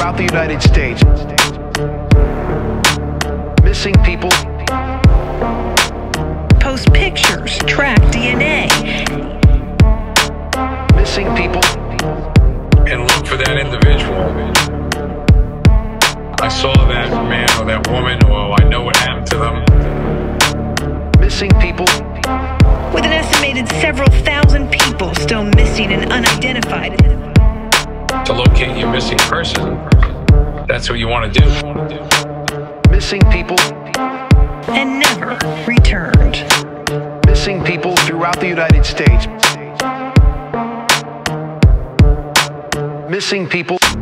throughout the United States. Missing people. Post pictures, track DNA. Missing people. And look for that individual. I saw that man or that woman, or I know what happened to them. Missing people. With an estimated several thousand people still missing and unidentified. To locate your missing person, that's what you want to do. Missing people. And never returned. Missing people throughout the United States. Missing people.